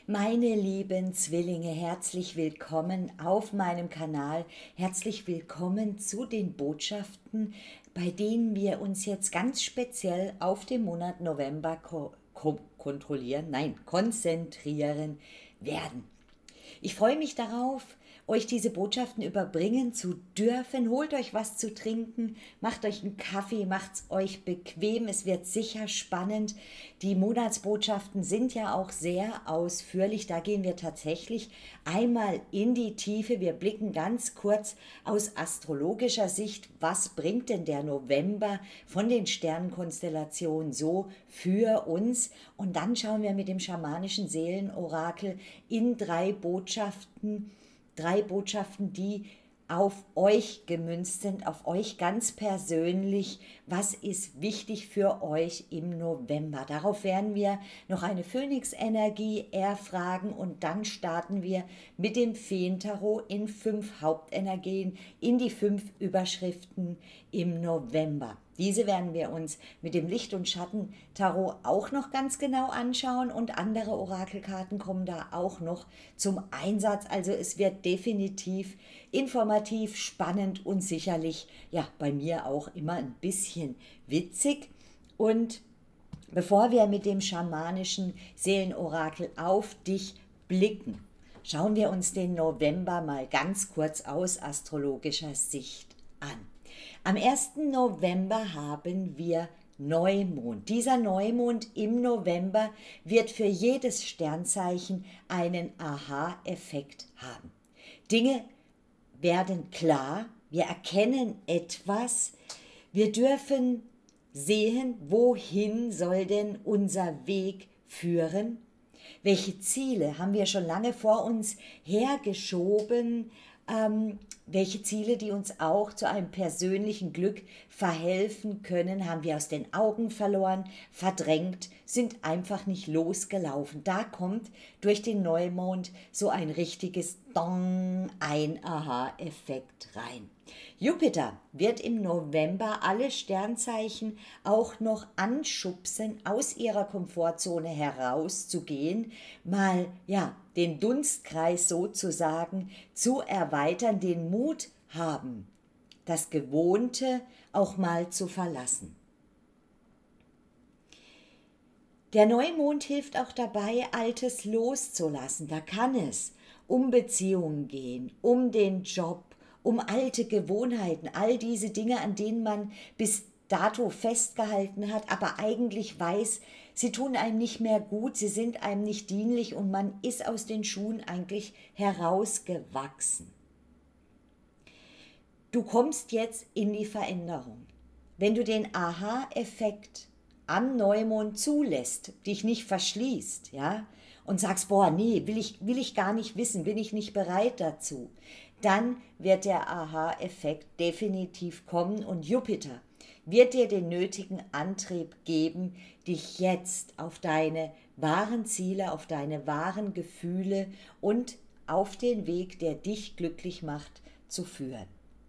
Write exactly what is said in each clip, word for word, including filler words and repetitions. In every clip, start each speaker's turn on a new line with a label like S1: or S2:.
S1: Meine lieben Zwillinge, herzlich willkommen auf meinem Kanal. Herzlich willkommen zu den Botschaften, bei denen wir uns jetzt ganz speziell auf den Monat November ko ko kontrollieren, nein, konzentrieren werden. Ich freue mich darauf, euch diese Botschaften überbringen zu dürfen. Holt euch was zu trinken, macht euch einen Kaffee, macht es euch bequem. Es wird sicher spannend. Die Monatsbotschaften sind ja auch sehr ausführlich. Da gehen wir tatsächlich einmal in die Tiefe. Wir blicken ganz kurz aus astrologischer Sicht, was bringt denn der November von den Sternenkonstellationen so für uns. Und dann schauen wir mit dem schamanischen Seelenorakel in drei Botschaften, Drei Botschaften, die auf euch gemünzt sind, auf euch ganz persönlich. Was ist wichtig für euch im November? Darauf werden wir noch eine Phönix-Energie erfragen und dann starten wir mit dem Feentarot in fünf Hauptenergien, in die fünf Überschriften im November. Diese werden wir uns mit dem Licht- und Schatten-Tarot auch noch ganz genau anschauen und andere Orakelkarten kommen da auch noch zum Einsatz. Also es wird definitiv informativ, spannend und sicherlich, ja, bei mir auch immer ein bisschen witzig. Und bevor wir mit dem schamanischen Seelenorakel auf dich blicken, schauen wir uns den November mal ganz kurz aus astrologischer Sicht an. Am ersten November haben wir Neumond. Dieser Neumond im November wird für jedes Sternzeichen einen Aha-Effekt haben. Dinge werden klar, wir erkennen etwas, wir dürfen sehen, wohin soll denn unser Weg führen, welche Ziele haben wir schon lange vor uns hergeschoben, ähm, welche Ziele, die uns auch zu einem persönlichen Glück verhelfen können, haben wir aus den Augen verloren, verdrängt, sind einfach nicht losgelaufen. Da kommt durch den Neumond so ein richtiges Dong, ein Aha-Effekt rein. Jupiter wird im November alle Sternzeichen auch noch anschubsen, aus ihrer Komfortzone herauszugehen, mal ja den Dunstkreis sozusagen zu erweitern, den Mut haben, das Gewohnte auch mal zu verlassen. Der Neumond hilft auch dabei, Altes loszulassen. Da kann es um Beziehungen gehen, um den Job, um alte Gewohnheiten, all diese Dinge, an denen man bis dato festgehalten hat, aber eigentlich weiß, sie tun einem nicht mehr gut, sie sind einem nicht dienlich und man ist aus den Schuhen eigentlich herausgewachsen. Du kommst jetzt in die Veränderung. Wenn du den Aha-Effekt am Neumond zulässt, dich nicht verschließt, ja, und sagst, boah, nee, will ich, will ich gar nicht wissen, bin ich nicht bereit dazu, dann wird der Aha-Effekt definitiv kommen und Jupiter wird dir den nötigen Antrieb geben, dich jetzt auf deine wahren Ziele, auf deine wahren Gefühle und auf den Weg, der dich glücklich macht, zu führen.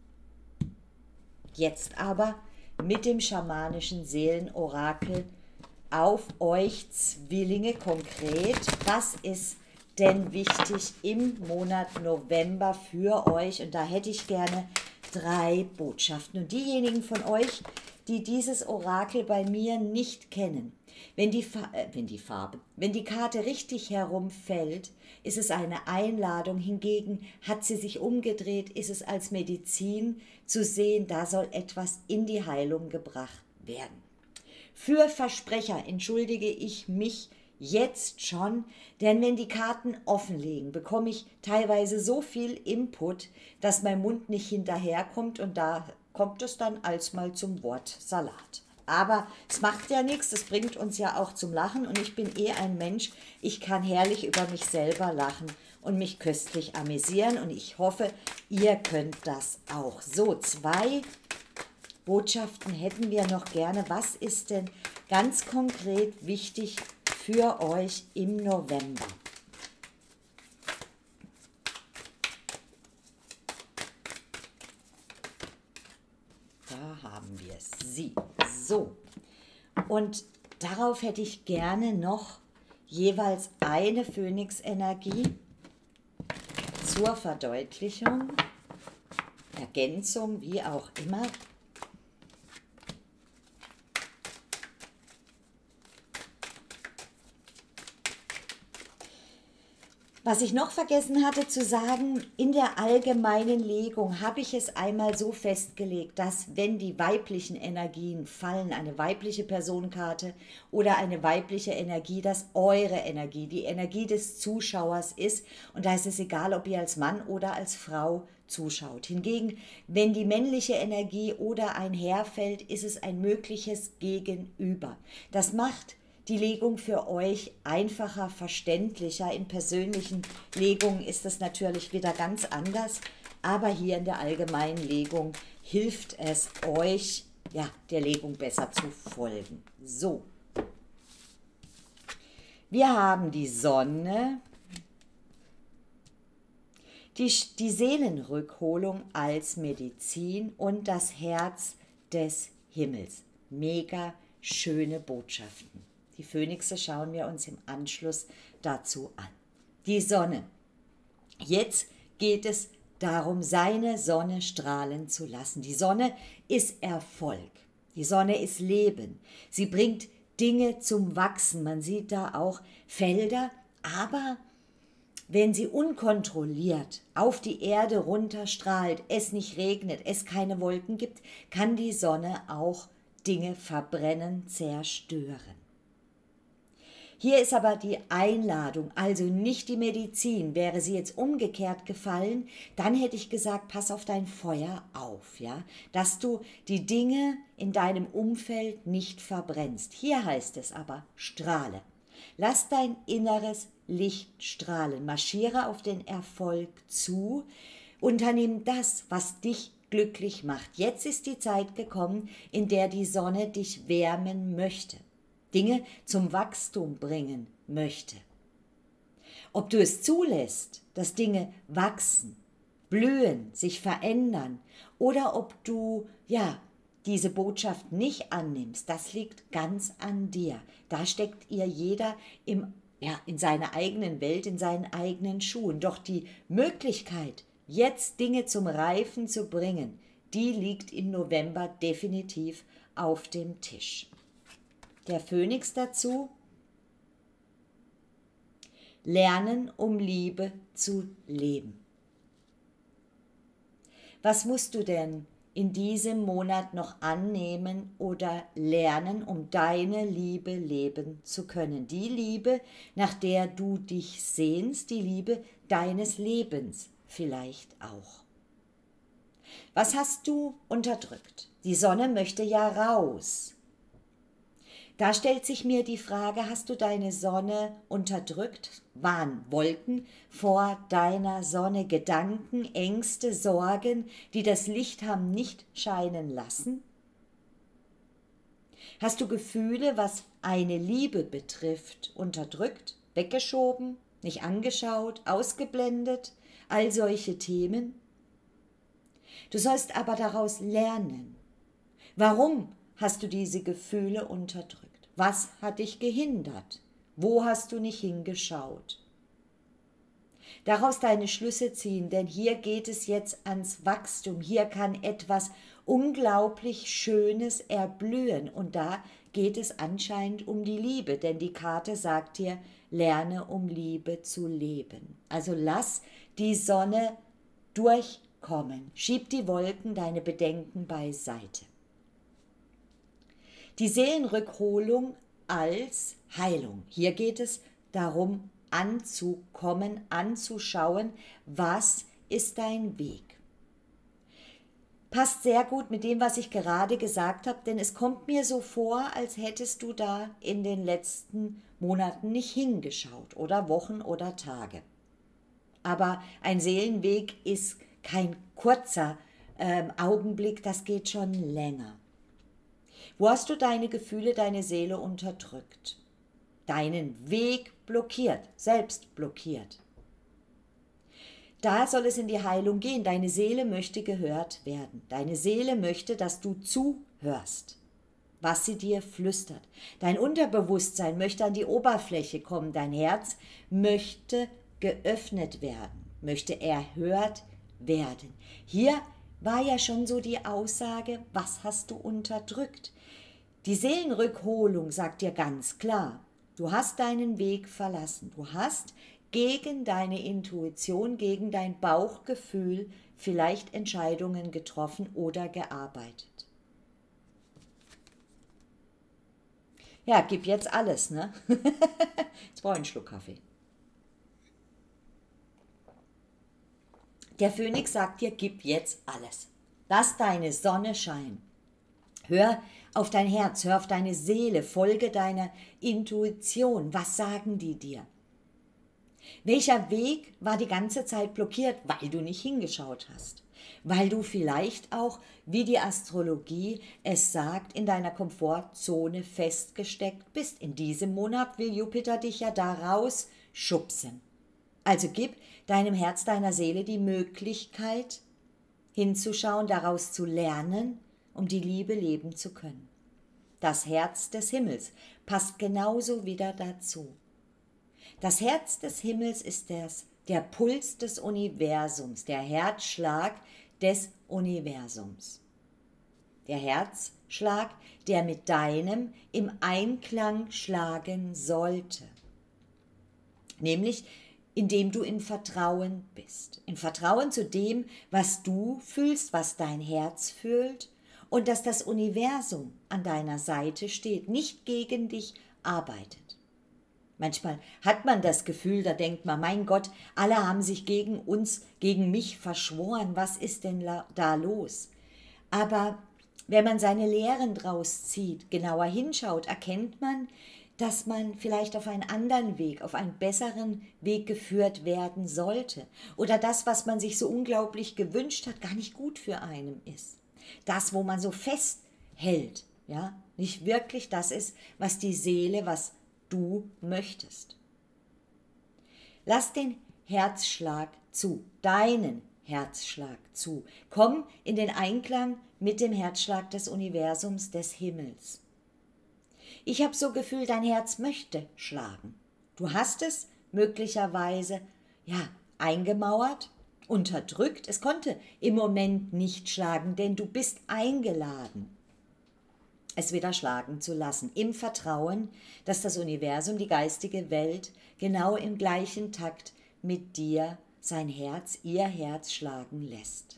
S1: Jetzt aber mit dem schamanischen Seelenorakel auf euch Zwillinge konkret. Was ist denn wichtig im Monat November für euch? Und da hätte ich gerne drei Botschaften. Und diejenigen von euch, die dieses Orakel bei mir nicht kennen, wenn die, Fa äh, wenn die Farbe, wenn die Karte richtig herumfällt, ist es eine Einladung. Hingegen hat sie sich umgedreht, ist es als Medizin zu sehen, da soll etwas in die Heilung gebracht werden. Für Versprecher entschuldige ich mich jetzt schon, denn wenn die Karten offen liegen, bekomme ich teilweise so viel Input, dass mein Mund nicht hinterherkommt und da kommt es dann als mal zum Wort Salat. Aber es macht ja nichts, es bringt uns ja auch zum Lachen und ich bin eh ein Mensch, ich kann herrlich über mich selber lachen und mich köstlich amüsieren und ich hoffe, ihr könnt das auch. So, zwei Botschaften hätten wir noch gerne. Was ist denn ganz konkret wichtig für euch im November? Da haben wir sie. So, und darauf hätte ich gerne noch jeweils eine Phönixenergie zur Verdeutlichung, Ergänzung, wie auch immer. Was ich noch vergessen hatte zu sagen, in der allgemeinen Legung habe ich es einmal so festgelegt, dass wenn die weiblichen Energien fallen, eine weibliche Personenkarte oder eine weibliche Energie, dass eure Energie, die Energie des Zuschauers ist. Und da ist es egal, ob ihr als Mann oder als Frau zuschaut. Hingegen, wenn die männliche Energie oder ein Herr fällt, ist es ein mögliches Gegenüber. Das macht die Legung für euch einfacher, verständlicher. In persönlichen Legungen ist es natürlich wieder ganz anders, aber hier in der allgemeinen Legung hilft es euch, ja, der Legung besser zu folgen. So, wir haben die Sonne, die, die Seelenrückholung als Medizin und das Herz des Himmels. Mega schöne Botschaften. Die Phönixe schauen wir uns im Anschluss dazu an. Die Sonne. Jetzt geht es darum, seine Sonne strahlen zu lassen. Die Sonne ist Erfolg. Die Sonne ist Leben. Sie bringt Dinge zum Wachsen. Man sieht da auch Felder, aber wenn sie unkontrolliert auf die Erde runterstrahlt, es nicht regnet, es keine Wolken gibt, kann die Sonne auch Dinge verbrennen, zerstören. Hier ist aber die Einladung, also nicht die Medizin. Wäre sie jetzt umgekehrt gefallen, dann hätte ich gesagt, pass auf dein Feuer auf, ja, dass du die Dinge in deinem Umfeld nicht verbrennst. Hier heißt es aber, strahle. Lass dein inneres Licht strahlen, marschiere auf den Erfolg zu, unternimm das, was dich glücklich macht. Jetzt ist die Zeit gekommen, in der die Sonne dich wärmen möchte. Dinge zum Wachstum bringen möchte. Ob du es zulässt, dass Dinge wachsen, blühen, sich verändern oder ob du, ja, diese Botschaft nicht annimmst, das liegt ganz an dir. Da steckt ihr jeder im, ja, in seiner eigenen Welt, in seinen eigenen Schuhen. Doch die Möglichkeit, jetzt Dinge zum Reifen zu bringen, die liegt im November definitiv auf dem Tisch. Der Phönix dazu, lernen, um Liebe zu leben. Was musst du denn in diesem Monat noch annehmen oder lernen, um deine Liebe leben zu können? Die Liebe, nach der du dich sehnst, die Liebe deines Lebens vielleicht auch. Was hast du unterdrückt? Die Sonne möchte ja raus. Da stellt sich mir die Frage, hast du deine Sonne unterdrückt? Waren Wolken vor deiner Sonne, Gedanken, Ängste, Sorgen, die das Licht haben nicht scheinen lassen? Hast du Gefühle, was eine Liebe betrifft, unterdrückt, weggeschoben, nicht angeschaut, ausgeblendet? All solche Themen? Du sollst aber daraus lernen. Warum hast du diese Gefühle unterdrückt? Was hat dich gehindert? Wo hast du nicht hingeschaut? Daraus deine Schlüsse ziehen, denn hier geht es jetzt ans Wachstum. Hier kann etwas unglaublich Schönes erblühen und da geht es anscheinend um die Liebe, denn die Karte sagt dir, lerne um Liebe zu leben. Also lass die Sonne durchkommen, schieb die Wolken, deine Bedenken beiseite. Die Seelenrückholung als Heilung. Hier geht es darum, anzukommen, anzuschauen, was ist dein Weg. Passt sehr gut mit dem, was ich gerade gesagt habe, denn es kommt mir so vor, als hättest du da in den letzten Monaten nicht hingeschaut oder Wochen oder Tage. Aber ein Seelenweg ist kein kurzer äh, Augenblick, das geht schon länger. Wo hast du deine Gefühle, deine Seele unterdrückt? Deinen Weg blockiert, selbst blockiert. Da soll es in die Heilung gehen. Deine Seele möchte gehört werden. Deine Seele möchte, dass du zuhörst. was sie dir flüstert. Dein Unterbewusstsein möchte an die Oberfläche kommen. Dein Herz möchte geöffnet werden, möchte erhört werden. Hier war ja schon so die Aussage, was hast du unterdrückt? Die Seelenrückholung sagt dir ganz klar, du hast deinen Weg verlassen. Du hast gegen deine Intuition, gegen dein Bauchgefühl vielleicht Entscheidungen getroffen oder gearbeitet. Ja, gib jetzt alles, ne? Jetzt brauche ich einen Schluck Kaffee. Der Phönix sagt dir, gib jetzt alles. Lass deine Sonne scheinen. Hör auf dein Herz, hör auf deine Seele, folge deiner Intuition. Was sagen die dir? Welcher Weg war die ganze Zeit blockiert, weil du nicht hingeschaut hast? Weil du vielleicht auch, wie die Astrologie es sagt, in deiner Komfortzone festgesteckt bist. In diesem Monat will Jupiter dich ja da rausschubsen. Also gib deinem Herz, deiner Seele die Möglichkeit, hinzuschauen, daraus zu lernen, um die Liebe leben zu können. Das Herz des Himmels passt genauso wieder dazu. Das Herz des Himmels ist das, der Puls des Universums, der Herzschlag des Universums. Der Herzschlag, der mit deinem im Einklang schlagen sollte. Nämlich, indem du in Vertrauen bist. In Vertrauen zu dem, was du fühlst, was dein Herz fühlt und dass das Universum an deiner Seite steht, nicht gegen dich arbeitet. Manchmal hat man das Gefühl, da denkt man, mein Gott, alle haben sich gegen uns, gegen mich verschworen, was ist denn da los? Aber wenn man seine Lehren draus zieht, genauer hinschaut, erkennt man, dass man vielleicht auf einen anderen Weg, auf einen besseren Weg geführt werden sollte. Oder das, was man sich so unglaublich gewünscht hat, gar nicht gut für einen ist. Das, wo man so festhält, ja, nicht wirklich das ist, was die Seele, was du möchtest. Lass den Herzschlag zu, deinen Herzschlag zu. Komm in den Einklang mit dem Herzschlag des Universums, des Himmels. Ich habe so Gefühl, dein Herz möchte schlagen. Du hast es möglicherweise, ja, eingemauert, unterdrückt. Es konnte im Moment nicht schlagen, denn du bist eingeladen, es wieder schlagen zu lassen, im Vertrauen, dass das Universum, die geistige Welt, genau im gleichen Takt mit dir sein Herz, ihr Herz schlagen lässt.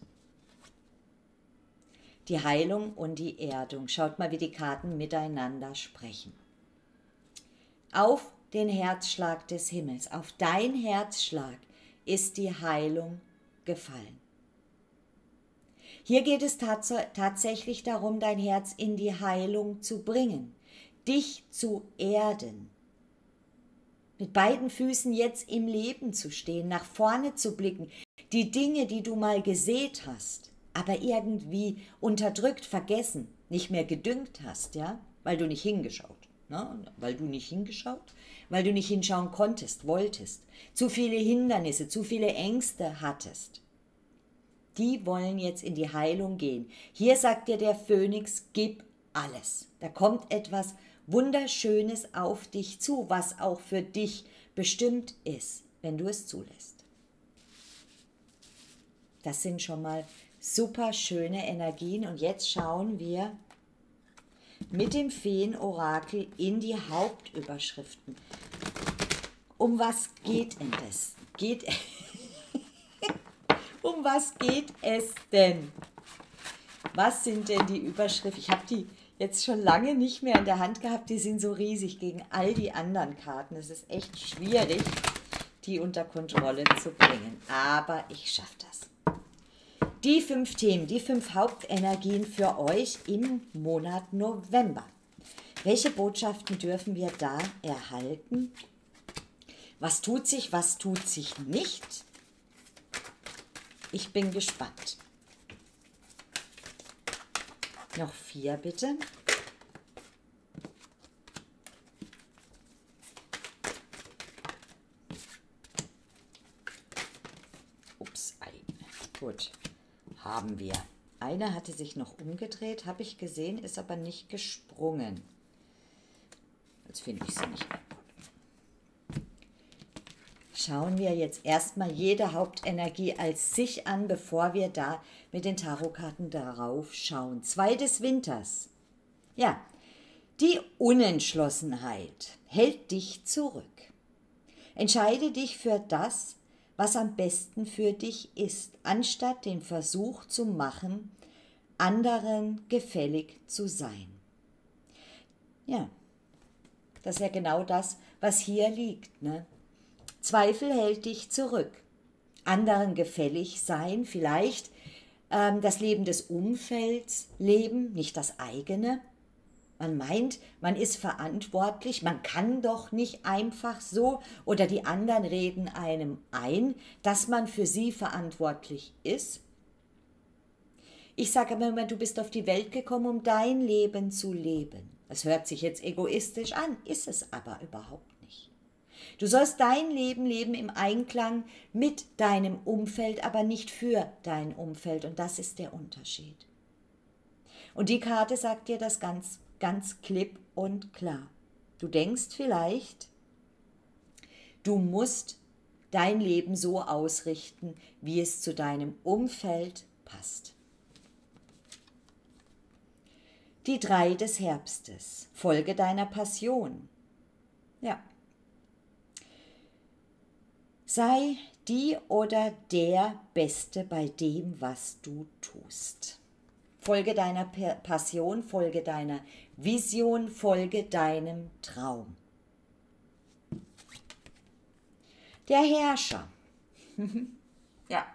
S1: Die Heilung und die Erdung. Schaut mal, wie die Karten miteinander sprechen. Auf den Herzschlag des Himmels, auf dein Herzschlag ist die Heilung gefallen. Hier geht es tats tatsächlich darum, dein Herz in die Heilung zu bringen, dich zu erden, mit beiden Füßen jetzt im Leben zu stehen, nach vorne zu blicken, die Dinge, die du mal gesät hast, aber irgendwie unterdrückt, vergessen, nicht mehr gedüngt hast, ja, weil du nicht hingeschaut, ne? weil du nicht hingeschaut, weil du nicht hinschauen konntest, wolltest, zu viele Hindernisse, zu viele Ängste hattest. Die wollen jetzt in die Heilung gehen. Hier sagt dir der Phönix, gib alles. Da kommt etwas Wunderschönes auf dich zu, was auch für dich bestimmt ist, wenn du es zulässt. Das sind schon mal super schöne Energien. Und jetzt schauen wir mit dem Feenorakel in die Hauptüberschriften. Um was geht denn das? Geht Um was geht es denn? Was sind denn die Überschriften? Ich habe die jetzt schon lange nicht mehr in der Hand gehabt. Die sind so riesig gegen all die anderen Karten. Es ist echt schwierig, die unter Kontrolle zu bringen. Aber ich schaffe das. Die fünf Themen, die fünf Hauptenergien für euch im Monat November. Welche Botschaften dürfen wir da erhalten? Was tut sich, was tut sich nicht? Ich bin gespannt. Noch vier, bitte. Ups, ein. Gut, haben wir. Eine hatte sich noch umgedreht, habe ich gesehen, ist aber nicht gesprungen. Jetzt finde ich sie nicht mehr. Schauen wir jetzt erstmal jede Hauptenergie als sich an, bevor wir da mit den Tarotkarten darauf schauen. Zwei des Winters. Ja, die Unentschlossenheit hält dich zurück. Entscheide dich für das, was am besten für dich ist, anstatt den Versuch zu machen, anderen gefällig zu sein. Ja, das ist ja genau das, was hier liegt, ne? Zweifel hält dich zurück. Anderen gefällig sein, vielleicht ähm, das Leben des Umfelds leben, nicht das eigene. Man meint, man ist verantwortlich, man kann doch nicht einfach so, oder die anderen reden einem ein, dass man für sie verantwortlich ist. Ich sage aber immer, du bist auf die Welt gekommen, um dein Leben zu leben. Das hört sich jetzt egoistisch an, ist es aber überhaupt nicht. Du sollst dein Leben leben im Einklang mit deinem Umfeld, aber nicht für dein Umfeld. Und das ist der Unterschied. Und die Karte sagt dir das ganz, ganz klipp und klar. Du denkst vielleicht, du musst dein Leben so ausrichten, wie es zu deinem Umfeld passt. Die drei des Herbstes. Folge deiner Passion. Ja. Sei die oder der Beste bei dem, was du tust. Folge deiner Passion, folge deiner Vision, folge deinem Traum. Der Herrscher. Ja.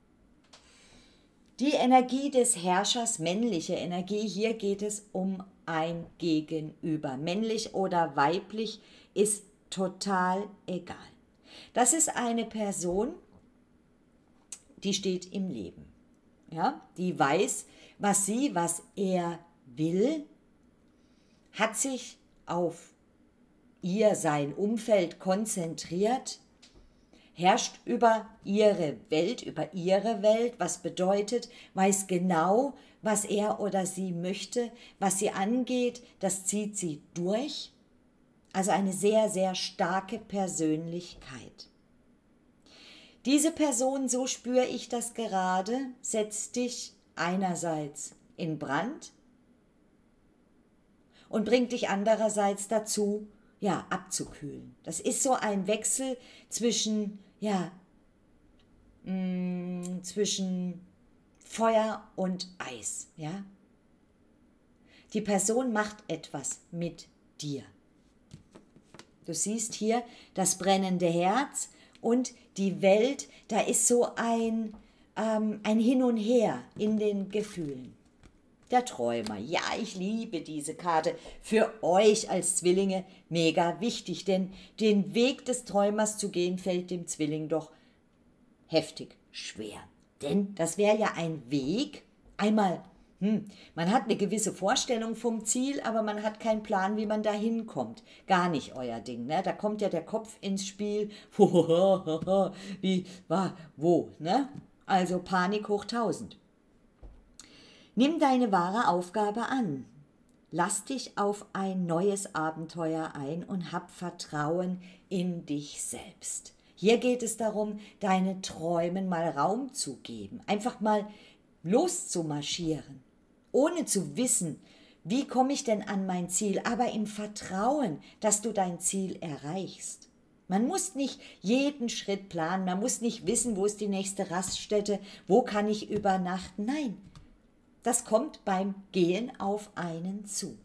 S1: Die Energie des Herrschers, männliche Energie, hier geht es um ein Gegenüber. Männlich oder weiblich ist total egal. Das ist eine Person, die steht im Leben. Ja, die weiß, was sie, was er will, hat sich auf ihr, sein Umfeld konzentriert, herrscht über ihre Welt, über ihre Welt, was bedeutet, weiß genau, was er oder sie möchte, was sie angeht, das zieht sie durch. Also eine sehr, sehr starke Persönlichkeit. Diese Person, so spüre ich das gerade, setzt dich einerseits in Brand und bringt dich andererseits dazu, ja, abzukühlen. Das ist so ein Wechsel zwischen, ja, mh, zwischen Feuer und Eis, ja. Die Person macht etwas mit dir. Du siehst hier das brennende Herz und die Welt, da ist so ein, ähm, ein Hin und Her in den Gefühlen. Der Träumer, ja, ich liebe diese Karte. Für euch als Zwillinge mega wichtig, denn den Weg des Träumers zu gehen, fällt dem Zwilling doch heftig schwer. Denn das wäre ja ein Weg, einmal, hm, man hat eine gewisse Vorstellung vom Ziel, aber man hat keinen Plan, wie man da hinkommt. Gar nicht euer Ding, ne? Da kommt ja der Kopf ins Spiel. Wie, war, wo, ne? Also Panik hoch tausend. Nimm deine wahre Aufgabe an. Lass dich auf ein neues Abenteuer ein und hab Vertrauen in dich selbst. Hier geht es darum, deinen Träumen mal Raum zu geben, einfach mal loszumarschieren, ohne zu wissen, wie komme ich denn an mein Ziel, aber im Vertrauen, dass du dein Ziel erreichst. Man muss nicht jeden Schritt planen, man muss nicht wissen, wo ist die nächste Raststätte, wo kann ich übernachten. Nein, das kommt beim Gehen auf einen zu.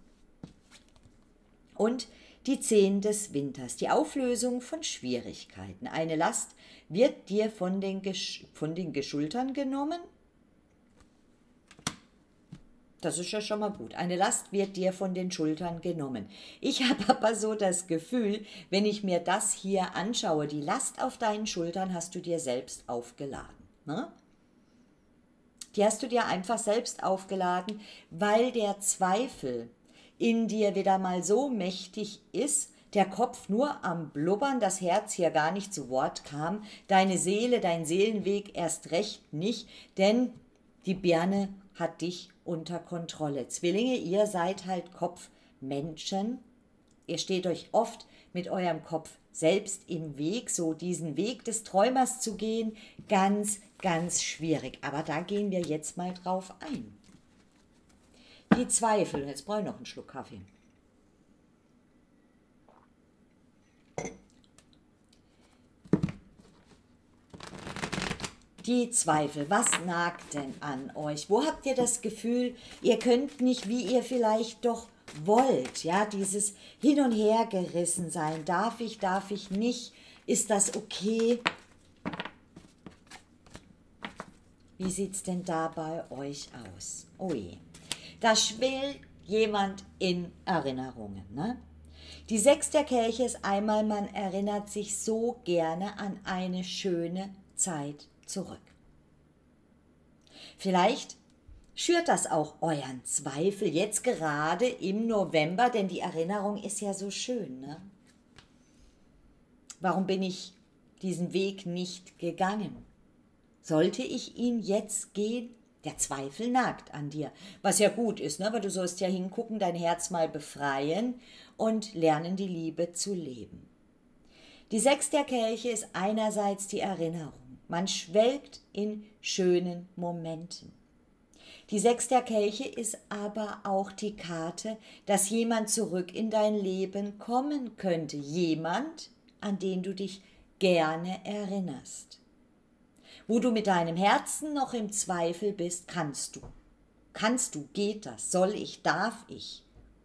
S1: Und die Zehn des Winters, die Auflösung von Schwierigkeiten. Eine Last wird dir von den, Gesch- von den Geschultern genommen. Das ist ja schon mal gut. Eine Last wird dir von den Schultern genommen. Ich habe aber so das Gefühl, wenn ich mir das hier anschaue, die Last auf deinen Schultern hast du dir selbst aufgeladen. Ne? Die hast du dir einfach selbst aufgeladen, weil der Zweifel in dir wieder mal so mächtig ist, der Kopf nur am Blubbern, das Herz hier gar nicht zu Wort kam, deine Seele, dein Seelenweg erst recht nicht, denn die Birne hat dich unter Kontrolle. Zwillinge, ihr seid halt Kopfmenschen. Ihr steht euch oft mit eurem Kopf selbst im Weg, so diesen Weg des Träumers zu gehen, ganz, ganz schwierig. Aber da gehen wir jetzt mal drauf ein. Die Zweifel. Jetzt brauche ich noch einen Schluck Kaffee. Die Zweifel, was nagt denn an euch? Wo habt ihr das Gefühl, ihr könnt nicht, wie ihr vielleicht doch wollt? Ja, dieses Hin- und Hergerissen sein. Darf ich, darf ich nicht? Ist das okay? Wie sieht es denn da bei euch aus? Oh je. Da schwellt jemand in Erinnerungen, ne? Die Sechs der Kelche ist einmal, man erinnert sich so gerne an eine schöne Zeit zurück. Vielleicht schürt das auch euren Zweifel jetzt gerade im November, denn die Erinnerung ist ja so schön, ne? Warum bin ich diesen Weg nicht gegangen? Sollte ich ihn jetzt gehen? Der Zweifel nagt an dir, was ja gut ist, ne? Aber du sollst ja hingucken, dein Herz mal befreien und lernen, die Liebe zu leben. Die Sechs der Kelche ist einerseits die Erinnerung. Man schwelgt in schönen Momenten. Die Sechs der Kelche ist aber auch die Karte, dass jemand zurück in dein Leben kommen könnte. Jemand, an den du dich gerne erinnerst. Wo du mit deinem Herzen noch im Zweifel bist, kannst du. Kannst du, geht das? Soll ich, darf ich?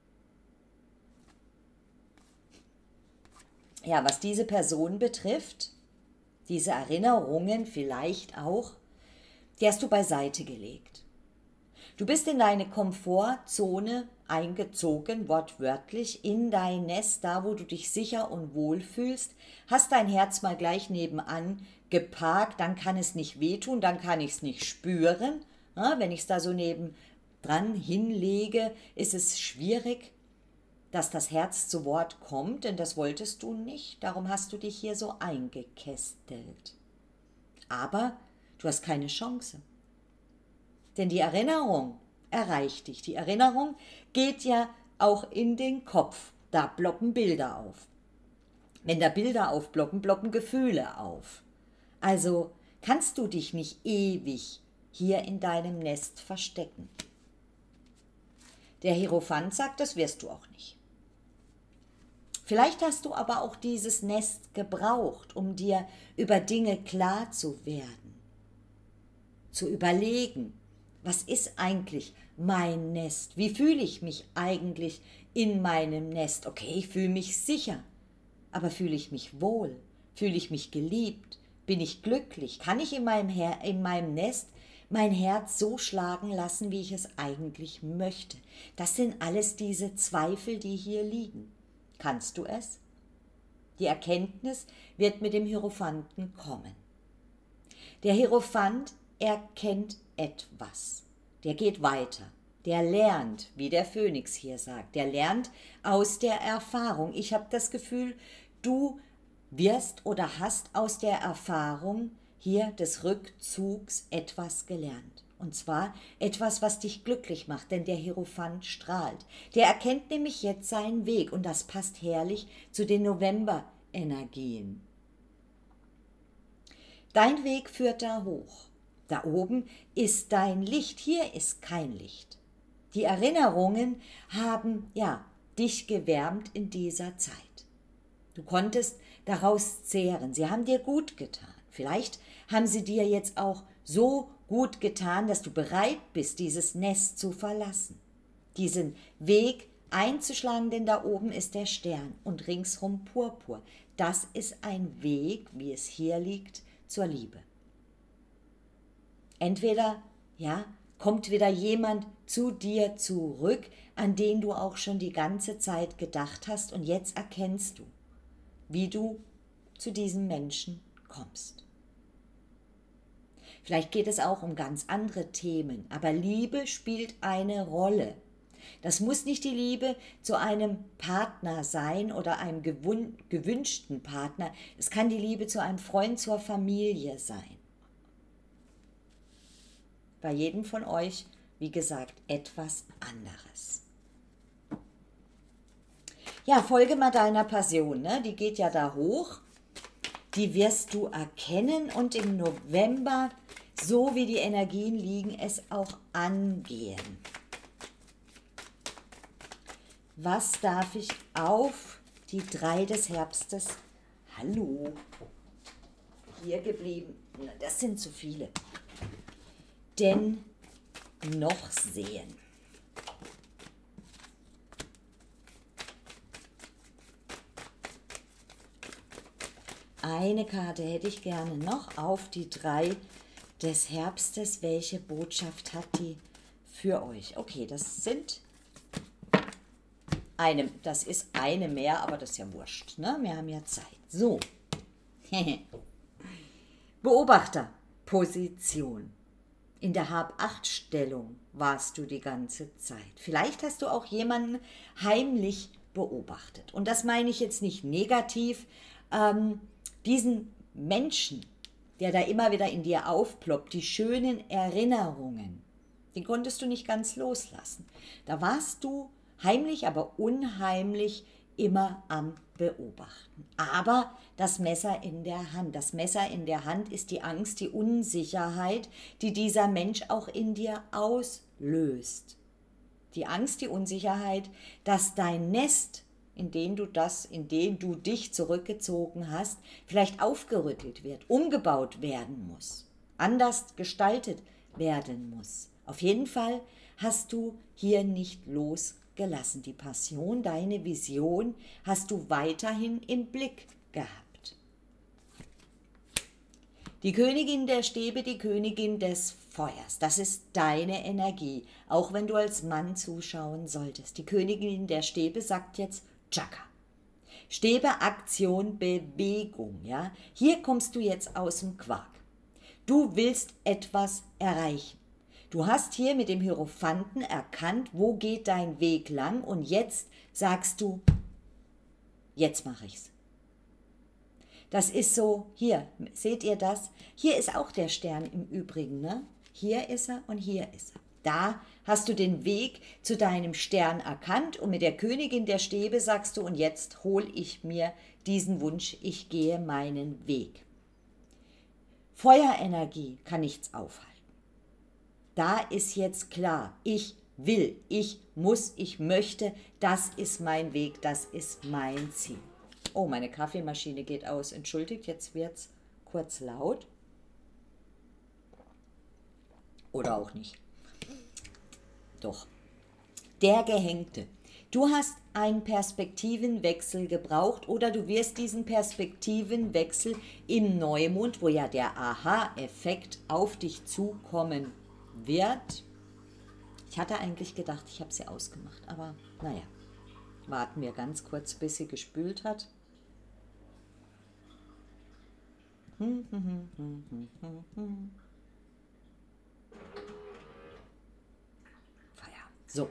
S1: Ja, was diese Person betrifft, diese Erinnerungen vielleicht auch, die hast du beiseite gelegt. Du bist in deine Komfortzone eingezogen, wortwörtlich, in dein Nest, da wo du dich sicher und wohl fühlst, hast dein Herz mal gleich nebenan geparkt, dann kann es nicht wehtun, dann kann ich es nicht spüren. Ja, wenn ich es da so nebendran hinlege, ist es schwierig, dass das Herz zu Wort kommt, denn das wolltest du nicht, darum hast du dich hier so eingekästelt. Aber du hast keine Chance. Denn die Erinnerung erreicht dich. Die Erinnerung geht ja auch in den Kopf. Da ploppen Bilder auf. Wenn da Bilder aufploppen, ploppen Gefühle auf. Also kannst du dich nicht ewig hier in deinem Nest verstecken. Der Hierophant sagt, das wirst du auch nicht. Vielleicht hast du aber auch dieses Nest gebraucht, um dir über Dinge klar zu werden, zu überlegen, was ist eigentlich mein Nest? Wie fühle ich mich eigentlich in meinem Nest? Okay, ich fühle mich sicher, aber fühle ich mich wohl? Fühle ich mich geliebt? Bin ich glücklich? Kann ich in meinem, Her- in meinem Nest mein Herz so schlagen lassen, wie ich es eigentlich möchte? Das sind alles diese Zweifel, die hier liegen. Kannst du es? Die Erkenntnis wird mit dem Hierophanten kommen. Der Hierophant erkennt etwas. Der geht weiter. Der lernt, wie der Phönix hier sagt. Der lernt aus der Erfahrung. Ich habe das Gefühl, du wirst oder hast aus der Erfahrung hier des Rückzugs etwas gelernt. Und zwar etwas, was dich glücklich macht, denn der Hierophant strahlt. Der erkennt nämlich jetzt seinen Weg und das passt herrlich zu den November-Energien. Dein Weg führt da hoch. Da oben ist dein Licht, hier ist kein Licht. Die Erinnerungen haben, ja, dich gewärmt in dieser Zeit. Du konntest daraus zehren, sie haben dir gut getan. Vielleicht haben sie dir jetzt auch so gut getan, dass du bereit bist, dieses Nest zu verlassen, diesen Weg einzuschlagen, denn da oben ist der Stern und ringsrum Purpur. Das ist ein Weg, wie es hier liegt, zur Liebe. Entweder, ja, kommt wieder jemand zu dir zurück, an den du auch schon die ganze Zeit gedacht hast und jetzt erkennst du, wie du zu diesem Menschen kommst. Vielleicht geht es auch um ganz andere Themen, aber Liebe spielt eine Rolle. Das muss nicht die Liebe zu einem Partner sein oder einem gewünschten Partner. Es kann die Liebe zu einem Freund, zur Familie sein. Bei jedem von euch wie gesagt, etwas anderes. Ja, folge mal deiner Passion, ne? Die geht ja da hoch. Die wirst du erkennen und im November, so wie die Energien liegen, es auch angehen. Was darf ich auf die drei des Herbstes? Hallo, hier geblieben. Das sind zu viele. Denn noch sehen. Eine Karte hätte ich gerne noch auf die drei des Herbstes. Welche Botschaft hat die für euch? Okay, das sind eine, das ist eine mehr, aber das ist ja wurscht, ne? Wir haben ja Zeit. So. Beobachterposition. In der Hab-Acht-Stellung warst du die ganze Zeit. Vielleicht hast du auch jemanden heimlich beobachtet. Und das meine ich jetzt nicht negativ. Ähm, diesen Menschen, der da immer wieder in dir aufploppt, die schönen Erinnerungen, den konntest du nicht ganz loslassen. Da warst du heimlich, aber unheimlich immer am Beobachten. Aber das Messer in der Hand. Das Messer in der Hand ist die Angst, die Unsicherheit, die dieser Mensch auch in dir auslöst. Die Angst, die Unsicherheit, dass dein Nest, in dem du das, in dem du dich zurückgezogen hast, vielleicht aufgerüttelt wird, umgebaut werden muss, anders gestaltet werden muss. Auf jeden Fall hast du hier nicht losgelassen. Die Passion, deine Vision hast du weiterhin im Blick gehabt. Die Königin der Stäbe, die Königin des Feuers, das ist deine Energie, auch wenn du als Mann zuschauen solltest. Die Königin der Stäbe sagt jetzt Chaka. Stäbe, Aktion, Bewegung. Ja? Hier kommst du jetzt aus dem Quark. Du willst etwas erreichen. Du hast hier mit dem Hierophanten erkannt, wo geht dein Weg lang und jetzt sagst du, jetzt mache ich's. Das ist so, hier, seht ihr das? Hier ist auch der Stern im Übrigen, ne? Hier ist er und hier ist er. Da hast du den Weg zu deinem Stern erkannt und mit der Königin der Stäbe sagst du, und jetzt hole ich mir diesen Wunsch, ich gehe meinen Weg. Feuerenergie kann nichts aufhalten. Da ist jetzt klar, ich will, ich muss, ich möchte, das ist mein Weg, das ist mein Ziel. Oh, meine Kaffeemaschine geht aus. Entschuldigt, jetzt wird es kurz laut. Oder auch nicht. Doch. Der Gehängte. Du hast einen Perspektivenwechsel gebraucht oder du wirst diesen Perspektivenwechsel im Neumond, wo ja der Aha-Effekt auf dich zukommen wird. Ich hatte eigentlich gedacht, ich habe sie ausgemacht, aber naja, warten wir ganz kurz, bis sie gespült hat. Hm, hm, hm, hm, hm, hm, hm. So.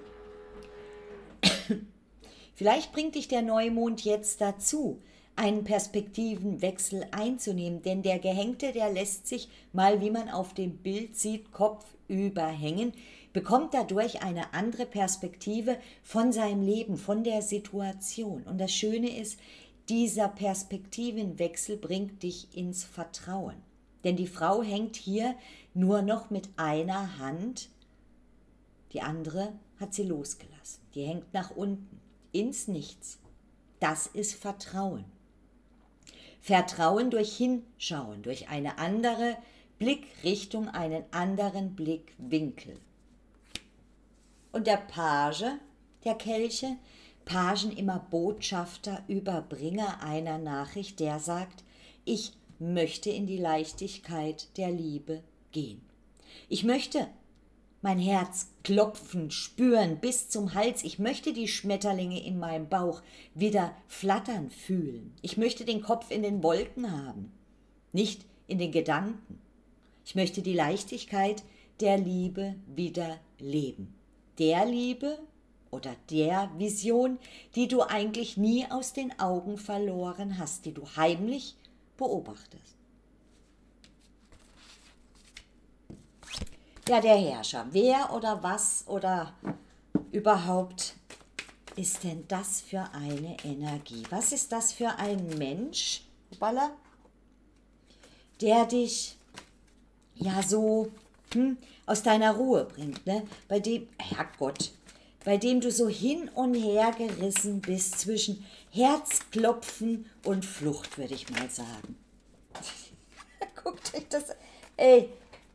S1: Vielleicht bringt dich der Neumond jetzt dazu, einen Perspektivenwechsel einzunehmen, denn der Gehängte, der lässt sich mal, wie man auf dem Bild sieht, kopfüber hängen, bekommt dadurch eine andere Perspektive von seinem Leben, von der Situation. Und das Schöne ist, dieser Perspektivenwechsel bringt dich ins Vertrauen. Denn die Frau hängt hier nur noch mit einer Hand, die andere hat sie losgelassen. Die hängt nach unten, ins Nichts. Das ist Vertrauen. Vertrauen durch Hinschauen, durch eine andere Blickrichtung, einen anderen Blickwinkel. Und der Page, der Kelche, Pagen immer Botschafter, Überbringer einer Nachricht, der sagt, ich möchte in die Leichtigkeit der Liebe gehen. Ich möchte mein Herz klopfen, spüren bis zum Hals. Ich möchte die Schmetterlinge in meinem Bauch wieder flattern fühlen. Ich möchte den Kopf in den Wolken haben, nicht in den Gedanken. Ich möchte die Leichtigkeit der Liebe wieder leben. Der Liebe oder der Vision, die du eigentlich nie aus den Augen verloren hast, die du heimlich beobachtest. Ja, der Herrscher. Wer oder was oder überhaupt ist denn das für eine Energie? Was ist das für ein Mensch, Hoppala, der dich ja so hm, aus deiner Ruhe bringt, ne? Bei dem, Herrgott, bei dem du so hin und her gerissen bist zwischen Herzklopfen und Flucht, würde ich mal sagen. Guckt euch das, ey,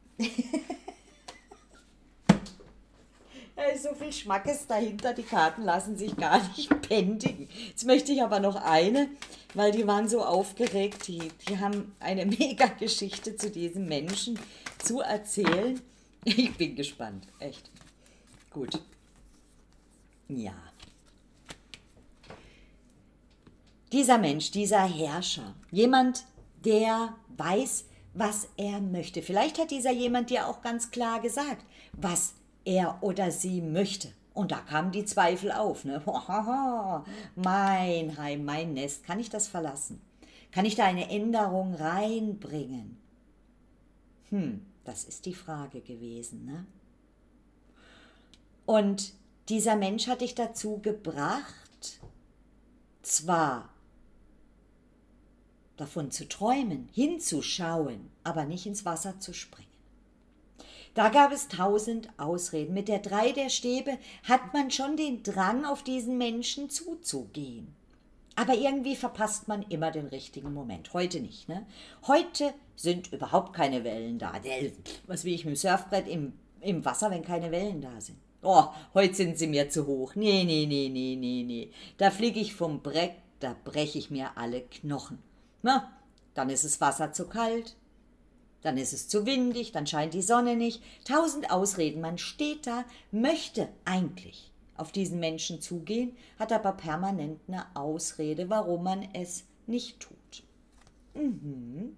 S1: da ist so viel Schmackes dahinter, die Karten lassen sich gar nicht bändigen. Jetzt möchte ich aber noch eine, weil die waren so aufgeregt, die, die haben eine Mega-Geschichte zu diesem Menschen zu erzählen. Ich bin gespannt, echt. Gut. Ja. Dieser Mensch, dieser Herrscher, jemand, der weiß, was er möchte. Vielleicht hat dieser jemand dir auch ganz klar gesagt, was er oder sie möchte. Und da kamen die Zweifel auf. Ne? Mein Heim, mein Nest, kann ich das verlassen? Kann ich da eine Änderung reinbringen? Hm, das ist die Frage gewesen. Ne? Und dieser Mensch hat dich dazu gebracht, zwar davon zu träumen, hinzuschauen, aber nicht ins Wasser zu springen. Da gab es tausend Ausreden. Mit der Drei der Stäbe hat man schon den Drang, auf diesen Menschen zuzugehen. Aber irgendwie verpasst man immer den richtigen Moment. Heute nicht, ne? Heute sind überhaupt keine Wellen da. Was will ich mit dem Surfbrett im, im Wasser, wenn keine Wellen da sind? Oh, heute sind sie mir zu hoch. Nee, nee, nee, nee, nee, nee. Da fliege ich vom Brett, da breche ich mir alle Knochen. Na, dann ist das Wasser zu kalt, dann ist es zu windig, dann scheint die Sonne nicht. Tausend Ausreden. Man steht da, möchte eigentlich auf diesen Menschen zugehen, hat aber permanent eine Ausrede, warum man es nicht tut. Mhm.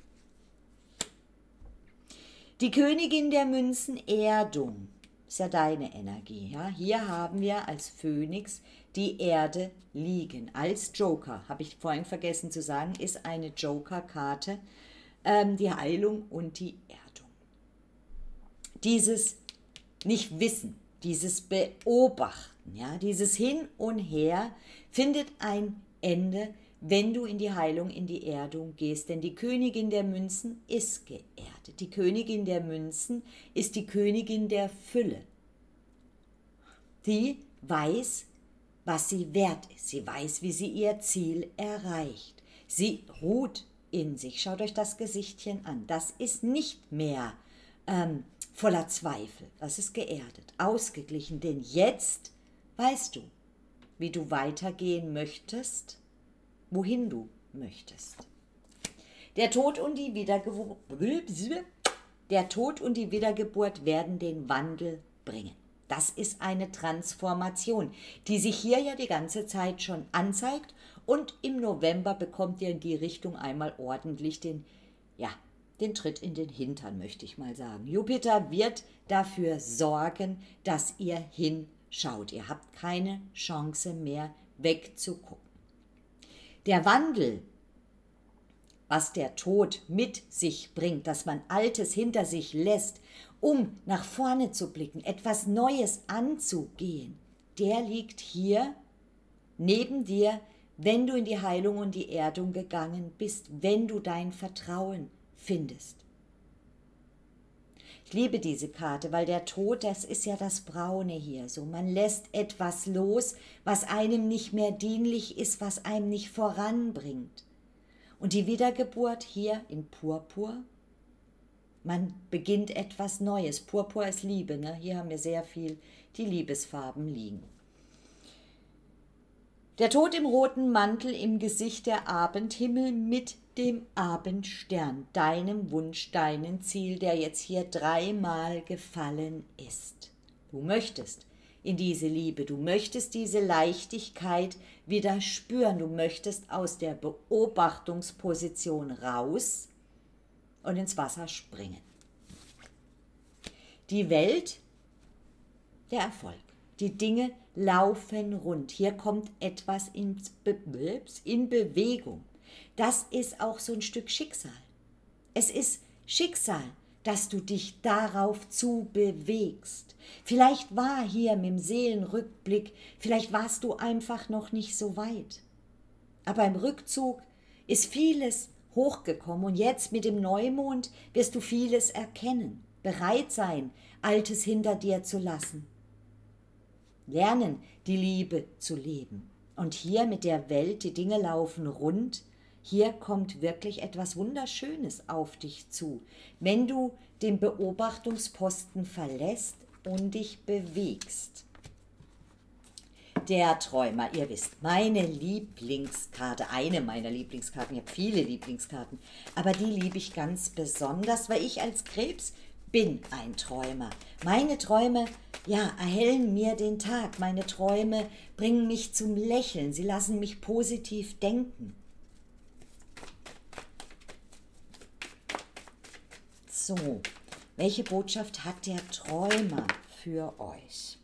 S1: Die Königin der Münzen, Erdung, ist ja deine Energie. Ja? Hier haben wir als Phönix die Erde liegen. Als Joker, habe ich vorhin vergessen zu sagen, ist eine Joker-Karte ähm, die Heilung und die Erdung. Dieses Nicht-Wissen, dieses Beobachten, ja, dieses Hin und Her findet ein Ende, wenn du in die Heilung, in die Erdung gehst. Denn die Königin der Münzen ist geerdet. Die Königin der Münzen ist die Königin der Fülle. Die weiß, was sie wert ist. Sie weiß, wie sie ihr Ziel erreicht. Sie ruht in sich. Schaut euch das Gesichtchen an. Das ist nicht mehr ähm, voller Zweifel. Das ist geerdet, ausgeglichen. Denn jetzt weißt du, wie du weitergehen möchtest, wohin du möchtest. Der Tod und die Wiedergeburt, der Tod und die Wiedergeburt werden den Wandel bringen. Das ist eine Transformation, die sich hier ja die ganze Zeit schon anzeigt. Und im November bekommt ihr in die Richtung einmal ordentlich den, ja, den Tritt in den Hintern, möchte ich mal sagen. Jupiter wird dafür sorgen, dass ihr hinschaut. Ihr habt keine Chance mehr wegzugucken. Der Wandel, was der Tod mit sich bringt, dass man Altes hinter sich lässt, um nach vorne zu blicken, etwas Neues anzugehen, der liegt hier neben dir, wenn du in die Heilung und die Erdung gegangen bist, wenn du dein Vertrauen findest. Ich liebe diese Karte, weil der Tod, das ist ja das Braune hier so. Man lässt etwas los, was einem nicht mehr dienlich ist, was einem nicht voranbringt. Und die Wiedergeburt hier in Purpur, man beginnt etwas Neues. Purpur ist Liebe, ne? Hier haben wir sehr viel die Liebesfarben liegen. Der Tod im roten Mantel im Gesicht der Abendhimmel mit dem Abendstern, deinem Wunsch, deinem Ziel, der jetzt hier dreimal gefallen ist. Du möchtest in diese Liebe, du möchtest diese Leichtigkeit wieder spüren, du möchtest aus der Beobachtungsposition raus und ins Wasser springen. Die Welt, der Erfolg. Die Dinge laufen rund. Hier kommt etwas in, Be in Bewegung. Das ist auch so ein Stück Schicksal. Es ist Schicksal, dass du dich darauf zu bewegst. Vielleicht war hier mit dem Seelenrückblick, vielleicht warst du einfach noch nicht so weit. Aber im Rückzug ist vieles hochgekommen und jetzt mit dem Neumond wirst du vieles erkennen, bereit sein, Altes hinter dir zu lassen. Lernen, die Liebe zu leben. Und hier mit der Welt, die Dinge laufen rund, hier kommt wirklich etwas Wunderschönes auf dich zu, wenn du den Beobachtungsposten verlässt und dich bewegst. Der Träumer, ihr wisst, meine Lieblingskarte, eine meiner Lieblingskarten, ich habe viele Lieblingskarten, aber die liebe ich ganz besonders, weil ich als Krebs bin ein Träumer. Meine Träume, ja, erhellen mir den Tag, meine Träume bringen mich zum Lächeln, sie lassen mich positiv denken. So, welche Botschaft hat der Träumer für euch?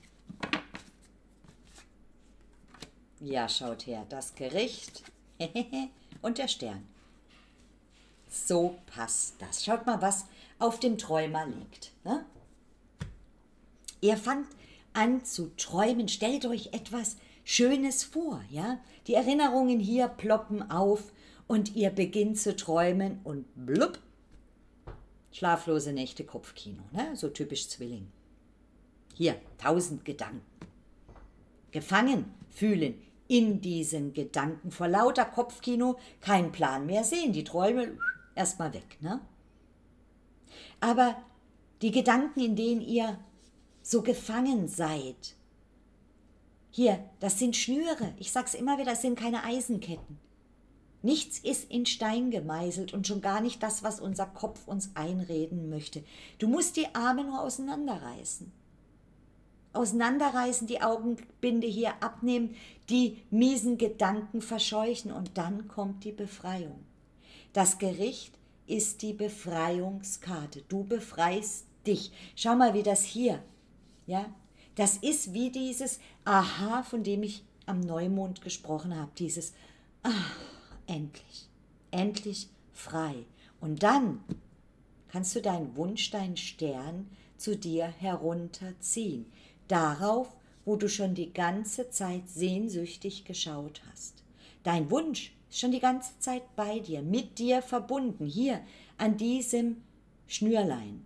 S1: Ja, schaut her, das Gericht und der Stern. So passt das. Schaut mal, was auf dem Träumer liegt. Ne? Ihr fangt an zu träumen, stellt euch etwas Schönes vor. Ja? Die Erinnerungen hier ploppen auf und ihr beginnt zu träumen und blub, schlaflose Nächte, Kopfkino. Ne? So typisch Zwilling. Hier, tausend Gedanken. Gefangen fühlen in diesen Gedanken. Vor lauter Kopfkino keinen Plan mehr sehen. Die Träume erstmal weg. Ne? Aber die Gedanken, in denen ihr so gefangen seid, hier, das sind Schnüre. Ich sag's immer wieder, das sind keine Eisenketten. Nichts ist in Stein gemeißelt und schon gar nicht das, was unser Kopf uns einreden möchte. Du musst die Arme nur auseinanderreißen. Auseinanderreißen, die Augenbinde hier abnehmen, die miesen Gedanken verscheuchen und dann kommt die Befreiung. Das Gericht ist die Befreiungskarte. Du befreist dich. Schau mal, wie das hier, ja, das ist wie dieses Aha, von dem ich am Neumond gesprochen habe, dieses Ach, endlich, endlich frei. Und dann kannst du deinen Wunsch, deinen Stern zu dir herunterziehen. Darauf, wo du schon die ganze Zeit sehnsüchtig geschaut hast. Dein Wunsch ist schon die ganze Zeit bei dir, mit dir verbunden, hier an diesem Schnürlein.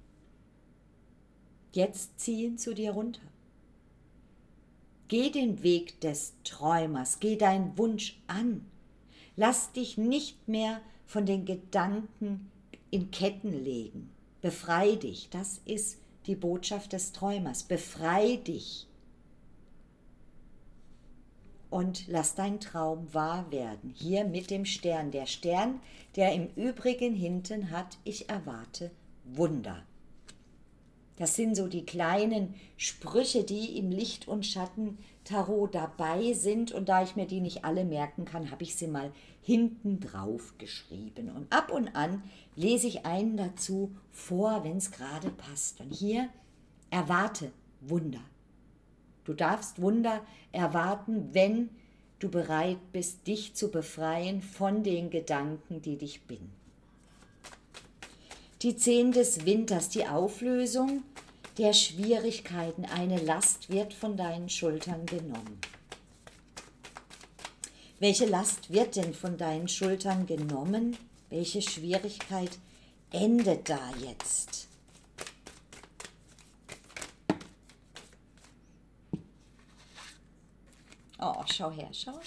S1: Jetzt zieh ihn zu dir runter. Geh den Weg des Träumers, geh deinen Wunsch an. Lass dich nicht mehr von den Gedanken in Ketten legen. Befrei dich, das ist die Botschaft des Träumers. Befrei dich und lass deinen Traum wahr werden. Hier mit dem Stern. Der Stern, der im Übrigen hinten hat, ich erwarte Wunder. Das sind so die kleinen Sprüche, die im Licht- und Schatten-Tarot dabei sind. Und da ich mir die nicht alle merken kann, habe ich sie mal hinten drauf geschrieben. Und ab und an lese ich einen dazu vor, wenn es gerade passt. Und hier erwarte Wunder. Du darfst Wunder erwarten, wenn du bereit bist, dich zu befreien von den Gedanken, die dich binden. Die Zehn des Winters, die Auflösung der Schwierigkeiten. Eine Last wird von deinen Schultern genommen. Welche Last wird denn von deinen Schultern genommen? Welche Schwierigkeit endet da jetzt? Oh, schau her, schau.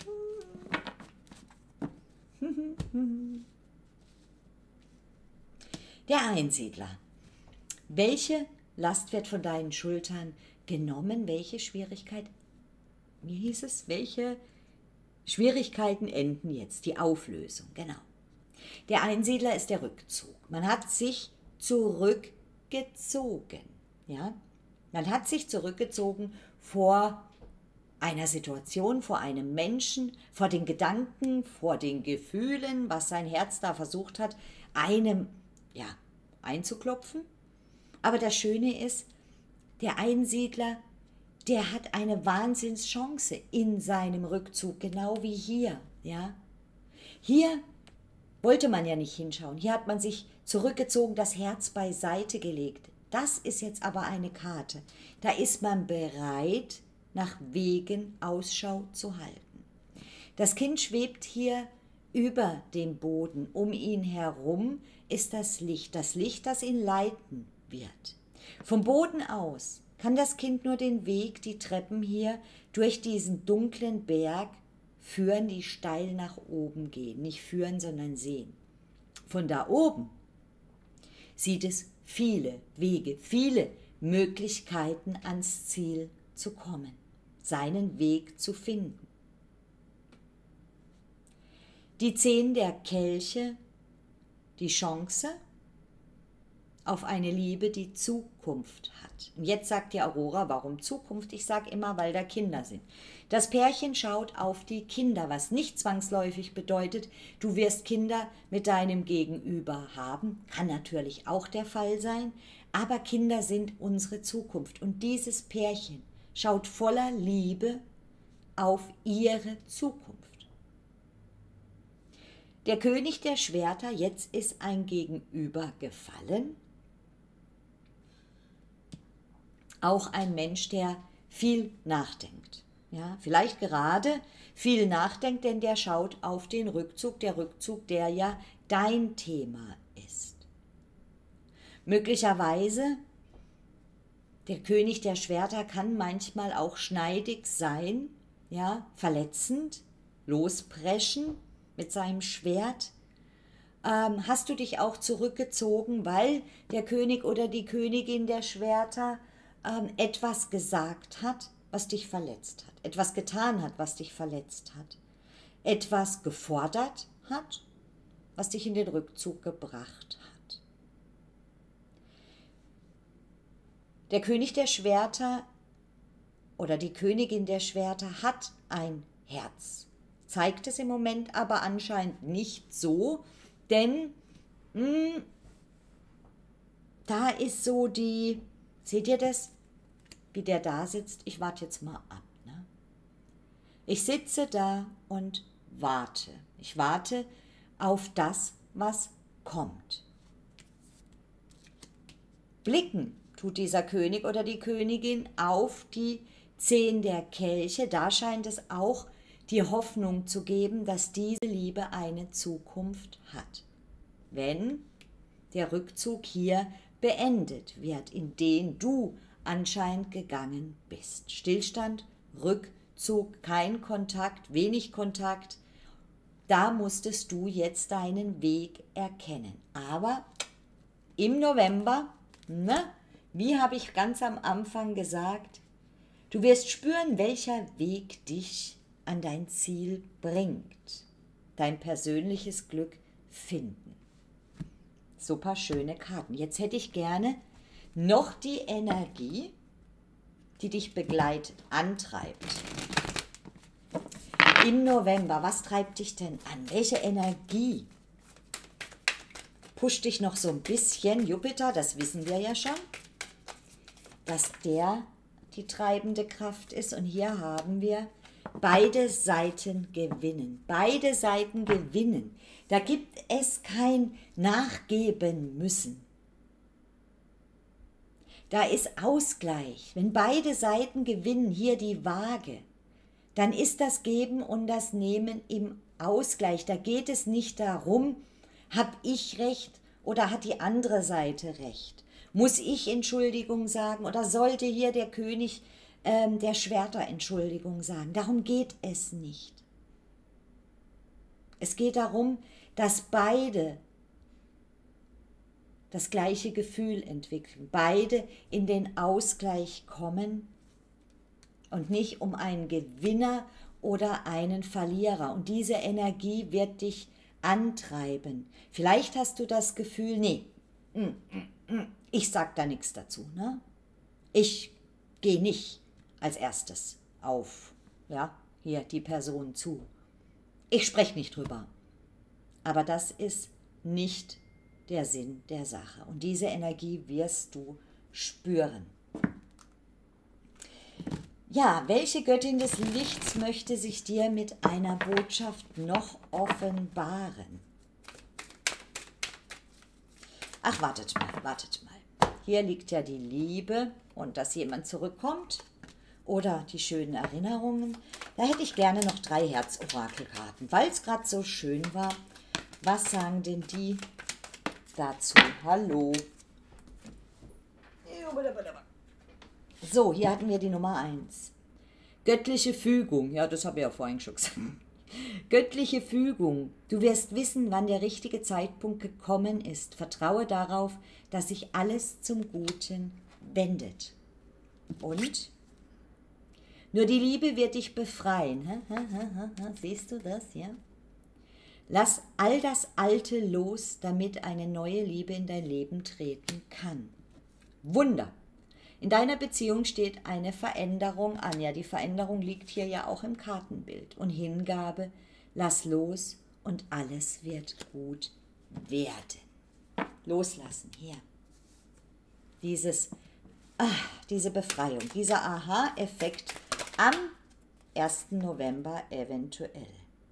S1: Der Einsiedler. Welche Last wird von deinen Schultern genommen? Welche Schwierigkeit? Wie hieß es? Welche Schwierigkeiten enden jetzt? Die Auflösung, genau. Der Einsiedler ist der Rückzug. Man hat sich zurückgezogen. Ja? Man hat sich zurückgezogen vor einer Situation, vor einem Menschen, vor den Gedanken, vor den Gefühlen, was sein Herz da versucht hat, einem ja, einzuklopfen. Aber das Schöne ist, der Einsiedler, der hat eine Wahnsinnschance in seinem Rückzug, genau wie hier. Ja? Hier wollte man ja nicht hinschauen. Hier hat man sich zurückgezogen, das Herz beiseite gelegt. Das ist jetzt aber eine Karte. Da ist man bereit, nach Wegen Ausschau zu halten. Das Kind schwebt hier über dem Boden. Um ihn herum ist das Licht. Das Licht, das ihn leiten wird. Vom Boden aus kann das Kind nur den Weg, die Treppen hier durch diesen dunklen Berg führen, die steil nach oben gehen. Nicht führen, sondern sehen. Von da oben sieht es viele Wege, viele Möglichkeiten ans Ziel zu kommen, seinen Weg zu finden. Die Zehn der Kelche, die Chance auf eine Liebe, die Zukunft hat. Und jetzt sagt die Aurora, warum Zukunft? Ich sage immer, weil da Kinder sind. Das Pärchen schaut auf die Kinder, was nicht zwangsläufig bedeutet, du wirst Kinder mit deinem Gegenüber haben. Kann natürlich auch der Fall sein, aber Kinder sind unsere Zukunft. Und dieses Pärchen schaut voller Liebe auf ihre Zukunft. Der König der Schwerter, jetzt ist ein Gegenüber gefallen. Auch ein Mensch, der viel nachdenkt. Ja, vielleicht gerade viel nachdenkt, denn der schaut auf den Rückzug, der Rückzug, der ja dein Thema ist. Möglicherweise, der König der Schwerter kann manchmal auch schneidig sein, ja, verletzend, lospreschen mit seinem Schwert. Ähm, hast du dich auch zurückgezogen, weil der König oder die Königin der Schwerter ähm, etwas gesagt hat, was dich verletzt hat, etwas getan hat, was dich verletzt hat, etwas gefordert hat, was dich in den Rückzug gebracht hat. Der König der Schwerter oder die Königin der Schwerter hat ein Herz, zeigt es im Moment aber anscheinend nicht so, denn mh, da ist so die, seht ihr das, wie der da sitzt? Ich warte jetzt mal ab. Ne? Ich sitze da und warte. Ich warte auf das, was kommt. Blicken tut dieser König oder die Königin auf die Zehn der Kelche. Da scheint es auch die Hoffnung zu geben, dass diese Liebe eine Zukunft hat. Wenn der Rückzug hier beendet wird, in den du anscheinend gegangen bist. Stillstand, Rückzug, kein Kontakt, wenig Kontakt. Da musstest du jetzt deinen Weg erkennen. Aber im November, ne, wie habe ich ganz am Anfang gesagt, du wirst spüren, welcher Weg dich an dein Ziel bringt. Dein persönliches Glück finden. Super schöne Karten. Jetzt hätte ich gerne noch die Energie, die dich begleitet, antreibt. Im November, was treibt dich denn an? Welche Energie pusht dich noch so ein bisschen? Jupiter, das wissen wir ja schon, dass der die treibende Kraft ist. Und hier haben wir beide Seiten gewinnen. Beide Seiten gewinnen. Da gibt es kein Nachgeben müssen. Da ist Ausgleich. Wenn beide Seiten gewinnen, hier die Waage, dann ist das Geben und das Nehmen im Ausgleich. Da geht es nicht darum, habe ich recht oder hat die andere Seite recht. Muss ich Entschuldigung sagen oder sollte hier der König ähm, der Schwerter Entschuldigung sagen? Darum geht es nicht. Es geht darum, dass beide das gleiche Gefühl entwickeln, beide in den Ausgleich kommen und nicht um einen Gewinner oder einen Verlierer. Und diese Energie wird dich antreiben. Vielleicht hast du das Gefühl, nee, ich sag da nichts dazu. Ne? Ich gehe nicht als erstes auf, ja, hier die Person zu. Ich spreche nicht drüber. Aber das ist nicht der Sinn der Sache. Und diese Energie wirst du spüren. Ja, welche Göttin des Lichts möchte sich dir mit einer Botschaft noch offenbaren? Ach, wartet mal, wartet mal. Hier liegt ja die Liebe und dass jemand zurückkommt oder die schönen Erinnerungen. Da hätte ich gerne noch drei Herzorakelkarten, weil es gerade so schön war. Was sagen denn die dazu? Hallo. So, hier hatten wir die Nummer eins. Göttliche Fügung. Ja, das habe ich ja vorhin schon gesagt. Göttliche Fügung. Du wirst wissen, wann der richtige Zeitpunkt gekommen ist. Vertraue darauf, dass sich alles zum Guten wendet. Und? Nur die Liebe wird dich befreien. Ha, ha, ha, ha. Siehst du das, ja? Lass all das Alte los, damit eine neue Liebe in dein Leben treten kann. Wunder! In deiner Beziehung steht eine Veränderung an. Ja, die Veränderung liegt hier ja auch im Kartenbild. Und Hingabe, lass los und alles wird gut werden. Loslassen, hier. Dieses, ach, diese Befreiung, dieser Aha-Effekt am ersten November eventuell.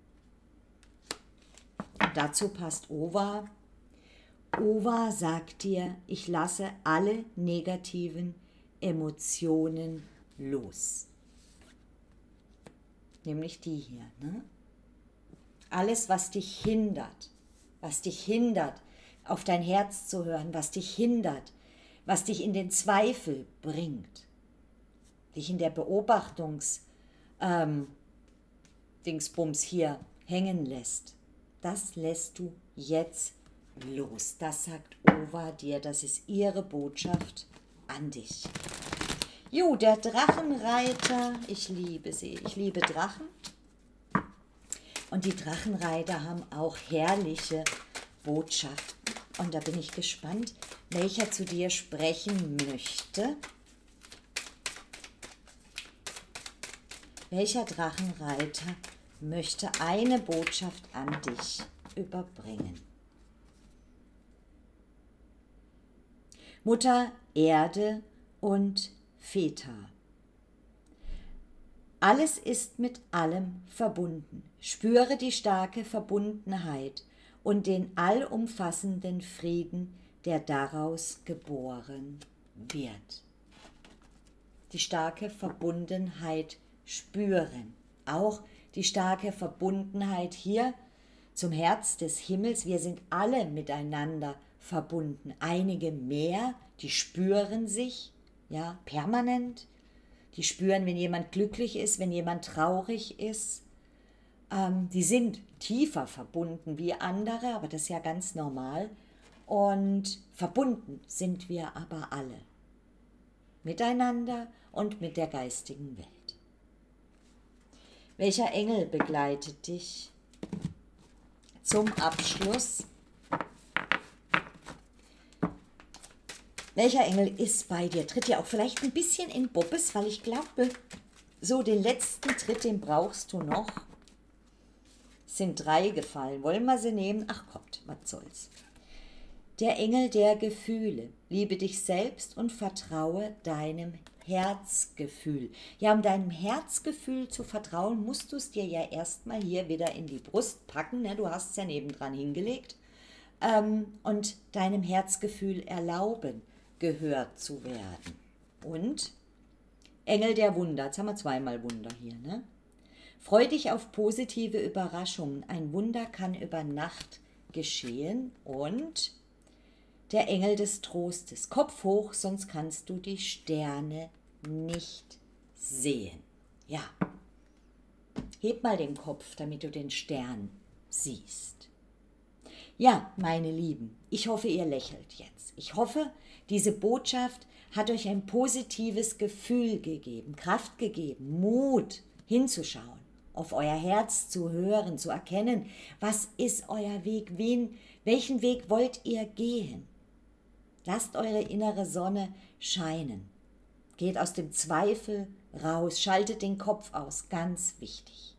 S1: Dazu passt Ova. Ova sagt dir, ich lasse alle negativen Emotionen los. Nämlich die hier. Ne? Alles, was dich hindert, was dich hindert, auf dein Herz zu hören, was dich hindert, was dich in den Zweifel bringt, dich in der Beobachtungs ähm, Dingsbums hier hängen lässt, das lässt du jetzt los. Das sagt Ova dir, das ist ihre Botschaft an dich. Jo, der Drachenreiter, ich liebe sie, ich liebe Drachen. Und die Drachenreiter haben auch herrliche Botschaften. Und da bin ich gespannt, welcher zu dir sprechen möchte. Welcher Drachenreiter möchte eine Botschaft an dich überbringen? Mutter Erde und Väter. Alles ist mit allem verbunden. Spüre die starke Verbundenheit und den allumfassenden Frieden, der daraus geboren wird. Die starke Verbundenheit spüren. Auch die starke Verbundenheit hier zum Herz des Himmels. Wir sind alle miteinander verbunden. Einige mehr, die spüren sich, ja, permanent. Die spüren, wenn jemand glücklich ist, wenn jemand traurig ist. Ähm, die sind tiefer verbunden wie andere, aber das ist ja ganz normal. Und verbunden sind wir aber alle. Miteinander und mit der geistigen Welt. Welcher Engel begleitet dich zum Abschluss? Welcher Engel ist bei dir? Tritt dir auch vielleicht ein bisschen in Bobbes, weil ich glaube, so den letzten Tritt, den brauchst du noch. Es sind drei gefallen. Wollen wir sie nehmen? Ach kommt, was soll's. Der Engel der Gefühle. Liebe dich selbst und vertraue deinem Herzgefühl. Ja, um deinem Herzgefühl zu vertrauen, musst du es dir ja erstmal hier wieder in die Brust packen. Ne? Du hast es ja nebendran hingelegt. Ähm, und deinem Herzgefühl erlauben, gehört zu werden. Und Engel der Wunder. Jetzt haben wir zweimal Wunder hier. Ne? Freu dich auf positive Überraschungen. Ein Wunder kann über Nacht geschehen. Und der Engel des Trostes. Kopf hoch, sonst kannst du die Sterne nicht sehen. Ja, heb mal den Kopf, damit du den Stern siehst. Ja, meine Lieben, ich hoffe, ihr lächelt jetzt. Ich hoffe, diese Botschaft hat euch ein positives Gefühl gegeben, Kraft gegeben, Mut hinzuschauen, auf euer Herz zu hören, zu erkennen, was ist euer Weg, wen, welchen Weg wollt ihr gehen. Lasst eure innere Sonne scheinen. Geht aus dem Zweifel raus, schaltet den Kopf aus, ganz wichtig.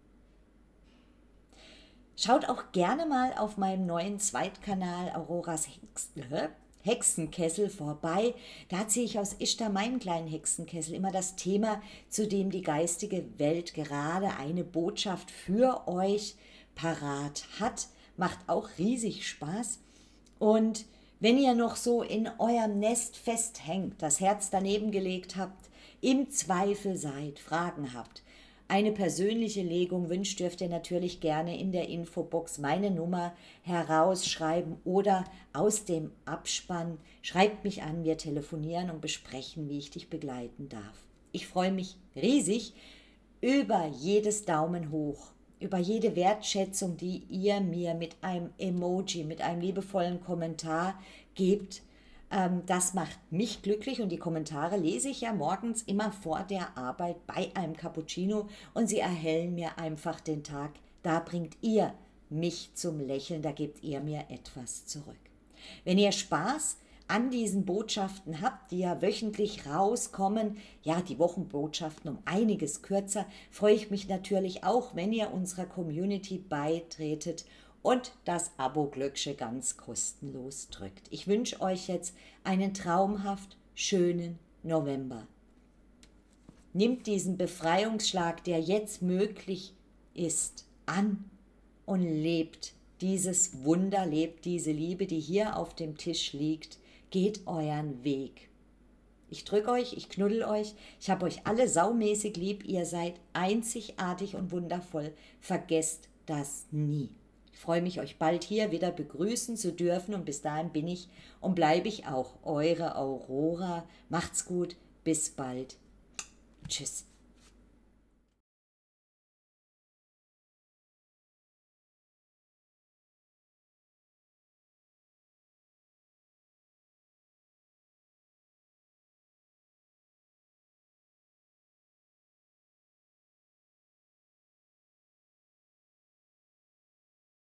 S1: Schaut auch gerne mal auf meinem neuen Zweitkanal Auroras Hexen, Hexenkessel vorbei. Da ziehe ich aus Ishtar, meinen kleinen Hexenkessel, immer das Thema, zu dem die geistige Welt gerade eine Botschaft für euch parat hat. Macht auch riesig Spaß. Und Wenn ihr noch so in eurem Nest festhängt, das Herz daneben gelegt habt, im Zweifel seid, Fragen habt, eine persönliche Legung wünscht, dürft ihr natürlich gerne in der Infobox meine Nummer herausschreiben oder aus dem Abspann. Schreibt mich an, wir telefonieren und besprechen, wie ich dich begleiten darf. Ich freue mich riesig über jedes Daumen hoch, über jede Wertschätzung, die ihr mir mit einem Emoji, mit einem liebevollen Kommentar gebt. Das macht mich glücklich und die Kommentare lese ich ja morgens immer vor der Arbeit bei einem Cappuccino und sie erhellen mir einfach den Tag. Da bringt ihr mich zum Lächeln, da gebt ihr mir etwas zurück. Wenn ihr Spaß an diesen Botschaften habt, die ja wöchentlich rauskommen, ja, die Wochenbotschaften um einiges kürzer, freue ich mich natürlich auch, wenn ihr unserer Community beitretet und das Abo-Glöckchen ganz kostenlos drückt. Ich wünsche euch jetzt einen traumhaft schönen November. Nimmt diesen Befreiungsschlag, der jetzt möglich ist, an und lebt dieses Wunder, lebt diese Liebe, die hier auf dem Tisch liegt. Geht euren Weg. Ich drücke euch, ich knuddel euch, ich habe euch alle saumäßig lieb, ihr seid einzigartig und wundervoll. Vergesst das nie. Ich freue mich, euch bald hier wieder begrüßen zu dürfen und bis dahin bin ich und bleibe ich auch eure Aurora. Macht's gut, bis bald. Tschüss.